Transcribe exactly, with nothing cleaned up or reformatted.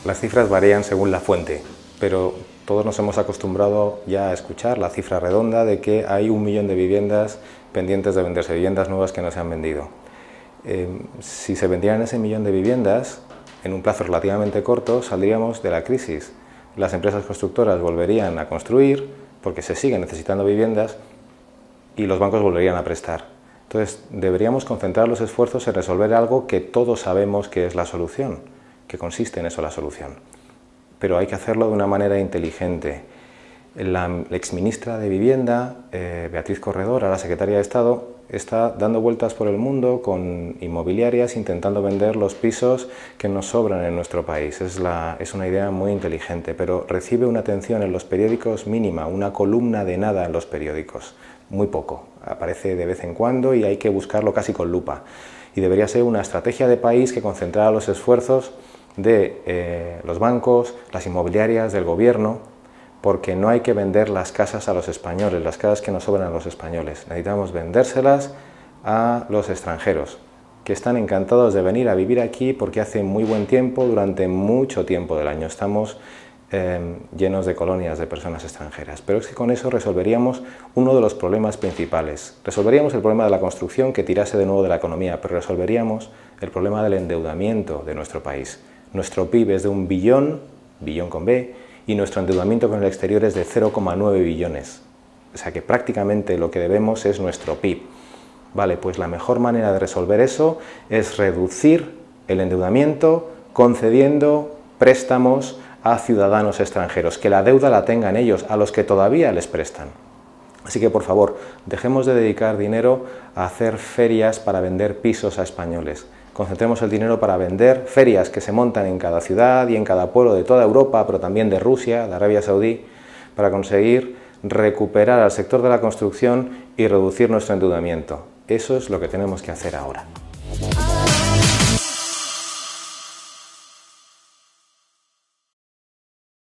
Las cifras varían según la fuente, pero todos nos hemos acostumbrado ya a escuchar la cifra redonda de que hay un millón de viviendas pendientes de venderse, viviendas nuevas que no se han vendido. Eh, si se vendieran ese millón de viviendas, en un plazo relativamente corto saldríamos de la crisis. Las empresas constructoras volverían a construir porque se siguen necesitando viviendas y los bancos volverían a prestar. Entonces deberíamos concentrar los esfuerzos en resolver algo que todos sabemos que es la solución, que consiste en eso la solución. Pero hay que hacerlo de una manera inteligente. La exministra de Vivienda, eh, Beatriz Corredor, ahora secretaria de Estado, está dando vueltas por el mundo con inmobiliarias intentando vender los pisos que nos sobran en nuestro país. Es, la, es una idea muy inteligente, pero recibe una atención en los periódicos mínima, una columna de nada en los periódicos, muy poco. Aparece de vez en cuando y hay que buscarlo casi con lupa. Y debería ser una estrategia de país que concentrara los esfuerzos de eh, los bancos, las inmobiliarias, del gobierno, porque no hay que vender las casas a los españoles, las casas que nos sobran a los españoles. Necesitamos vendérselas a los extranjeros, que están encantados de venir a vivir aquí porque hace muy buen tiempo, durante mucho tiempo del año. Estamos eh, llenos de colonias de personas extranjeras. Pero es que con eso resolveríamos uno de los problemas principales. Resolveríamos el problema de la construcción que tirase de nuevo de la economía, pero resolveríamos el problema del endeudamiento de nuestro país. Nuestro P I B es de un billón, billón con B, y nuestro endeudamiento con el exterior es de cero coma nueve billones. O sea que prácticamente lo que debemos es nuestro P I B. Vale, pues la mejor manera de resolver eso es reducir el endeudamiento concediendo préstamos a ciudadanos extranjeros, que la deuda la tengan ellos, a los que todavía les prestan. Así que, por favor, dejemos de dedicar dinero a hacer ferias para vender pisos a españoles. Concentremos el dinero para vender ferias que se montan en cada ciudad y en cada pueblo de toda Europa, pero también de Rusia, de Arabia Saudí, para conseguir recuperar al sector de la construcción y reducir nuestro endeudamiento. Eso es lo que tenemos que hacer ahora.